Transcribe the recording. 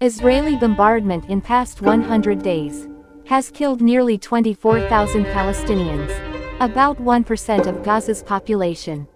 Israeli bombardment in past 100 days has killed nearly 24,000 Palestinians, about 1% of Gaza's population.